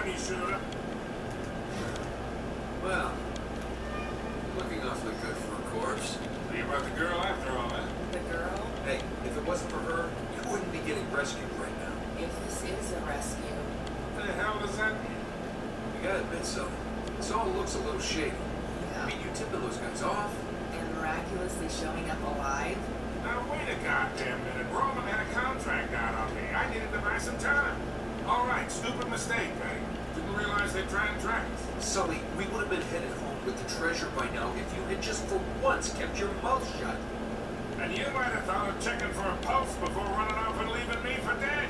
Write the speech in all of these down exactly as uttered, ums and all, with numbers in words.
time, you shooter. Well, looking awfully good for a corpse. Think about the girl after all, eh? The girl? Hey, if it wasn't for her, you wouldn't be getting rescued right now. If this is a rescue. What the hell does that mean? You gotta admit something. This all looks a little shady. Yeah. I mean, you tipping those guys off. And miraculously showing up alive? Now, wait a goddamn minute. Roman had a contract out on me. I needed to buy some time. All right, stupid mistake, eh? Didn't realize they'd try and track us. Sully, we would have been headed home with the treasure by now if you had just for once kept your mouth shut. And you might have thought of checking for a pulse before running off and leaving me for dead.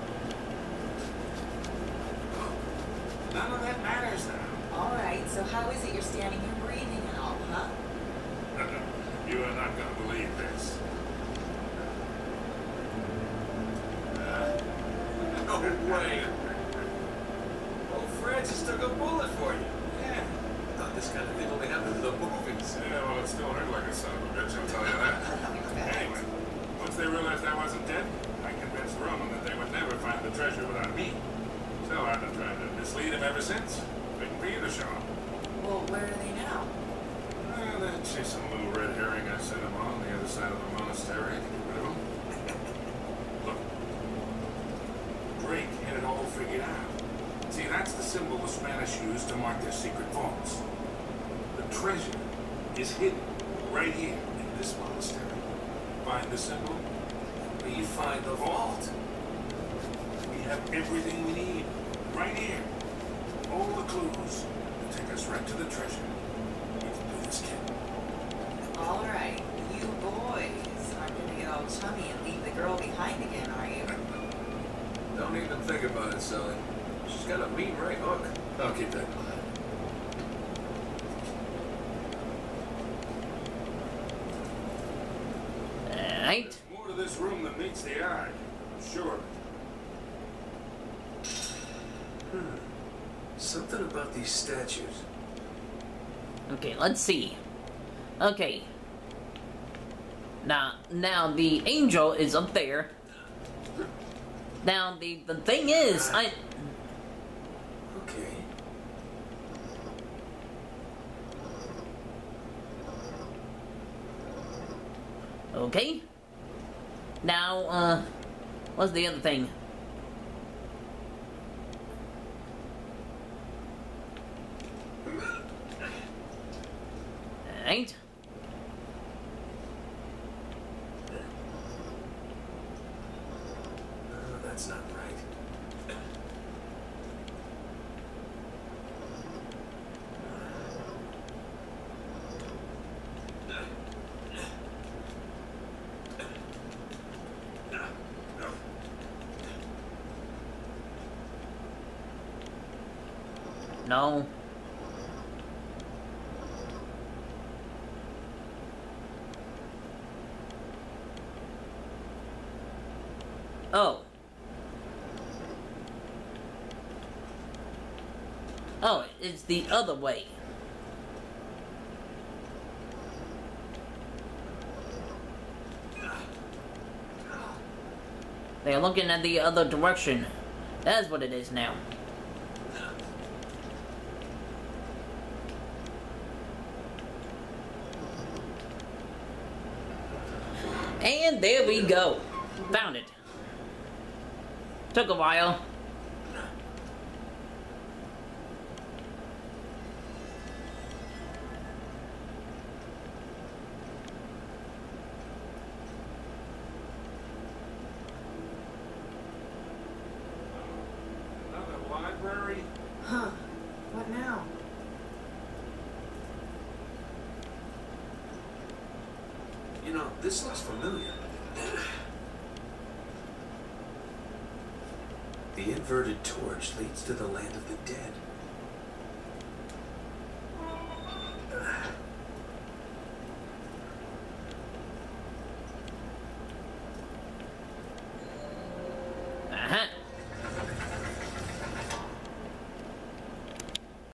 None of that matters now. All right, so how is it you're standing here breathing and all, huh? You are not going to believe this. Uh, No way. Oh, Francis took a bullet for you. yeah. I thought this kind of thing only happened in the movies. Yeah, well, it still hurt like a son of a bitch, I'll tell you that. Anyway, once they realized I wasn't dead, I convinced Roman that they would never find the treasure without me. So I've been trying to mislead him ever since. Waiting for you to show up. Well, where are they now? Well, they're chasing a little red herring I sent him on the other side of the monastery to get rid of him. Look. Drake had it all figured out. See, that's the symbol the Spanish used to mark their secret vaults. The treasure is hidden right here in this monastery. Find the symbol, We find the vault. we have everything we need. Right here. All the clues to take us right to the treasure. We can do this, kid. All right, you boys aren't going to get all chummy and leave the girl behind again, are you? Don't even think about it, Sully. She's got a mean right hook. I'll keep that in mind. Right? There's more to this room than meets the eye. Sure. Hmm. Something about these statues. Okay, let's see. Okay. Now, now the angel is up there. Now, the, the thing is, I... Okay. Okay. Now, uh, what's the other thing? Right? Uh, that's not right. No. Oh. Oh, it's the other way. They're looking at the other direction. That's what it is now. And there we go. Found it. Took a while. Another library? Huh. What now? You know, this looks familiar. The inverted torch leads to the land of the dead.